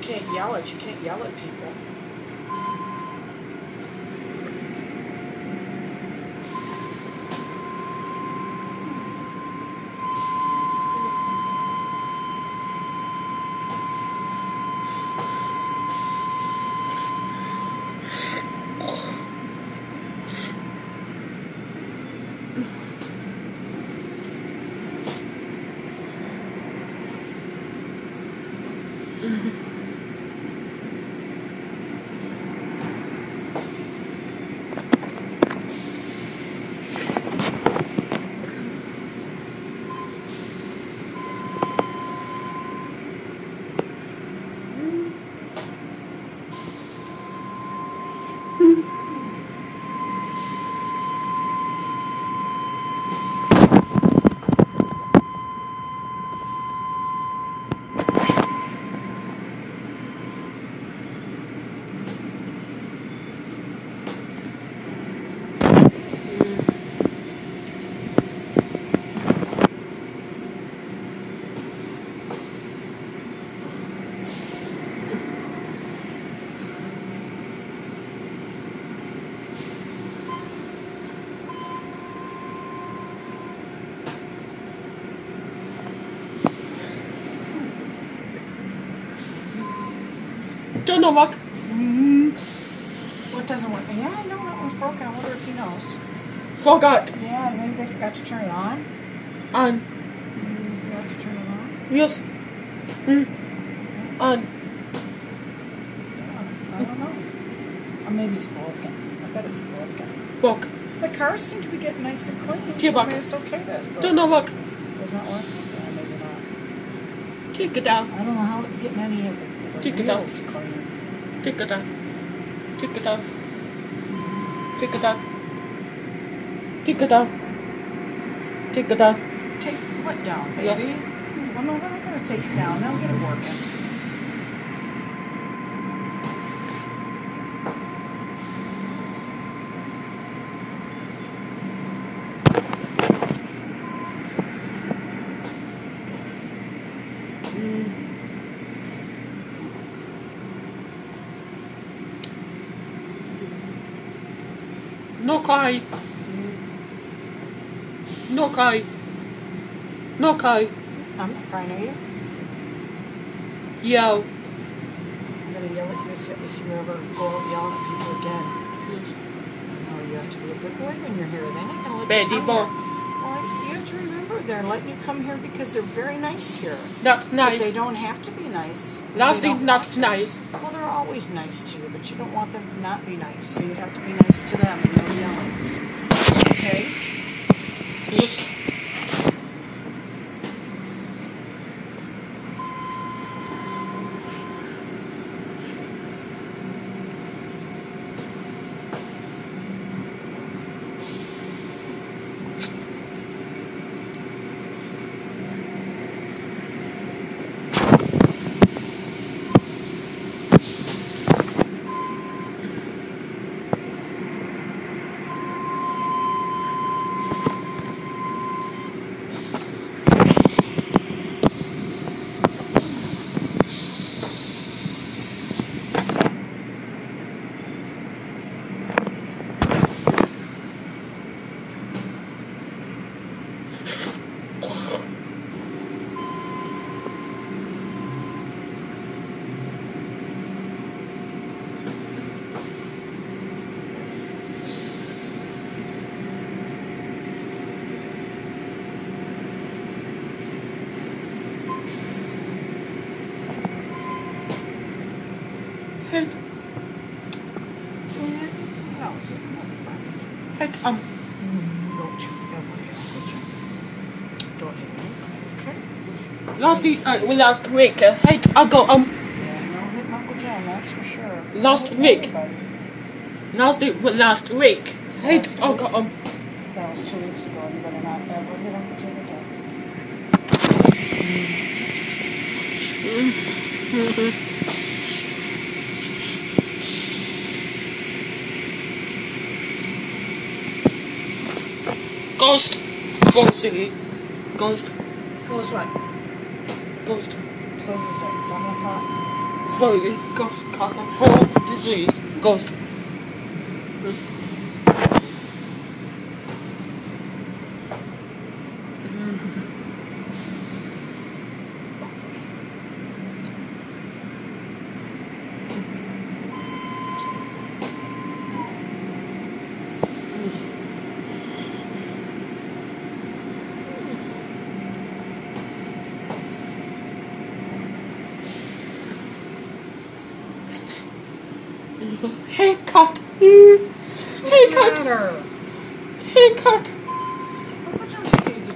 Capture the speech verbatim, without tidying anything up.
can't yell it. You can't yell at people. Don't know what. Mm-hmm. What doesn't work? Yeah, I know that one's broken. I wonder if he knows. Forgot. Yeah, maybe they forgot to turn it on. On. Maybe they forgot to turn it on. Yes. Mm. On. Yeah, I don't know. Or maybe it's broken. I bet it's broken. Walk. The cars seem to be getting nice and clean. Take So back. maybe it's okay that it's broken. Don't know what. It's not working? Yeah, maybe not. Take it down. I don't know how it's getting any of the, the Take it out. wheels clean. Take it down. Take it down. Take it down. Take it down. Take it down. Take what down, baby? Yes. Well, no, they're not going to take it down. They'll get it working. No cry. No cry. No cry. I'm not crying at you. Yell. I'm going to yell at you if, if you ever go out yelling at people again. No, you have to be a good boy when you're here. They're not going to let Betty you come Bob. here. Well, you have to remember they're letting you come here because they're very nice here. Not But nice. they don't have to be nice. Last They thing, don't not have to. nice. Well, they're always nice to you, but you don't want them to not be nice. So you have to be nice to them and no yelling. Okay? Yes. Head. No, Head. Um. don't you ever hit Uncle Jim. Don't hit me, okay? Last week. Uh, well, last week. Uh, head. I go. Um. Yeah, don't hit Uncle Jim, that's for sure. Last Don't hit week. anybody. Last week. Well, last week. Head. I go. Um. That was two weeks ago, and you better not ever hit Uncle Jim again. Mm-hmm. Ghost. Ghost. Ghost. Close what? Ghost. Closes at seven o'clock. fully ghost caught and full of disease. Ghost. Hey, cut. Hey, cut. Matter? Hey, cut.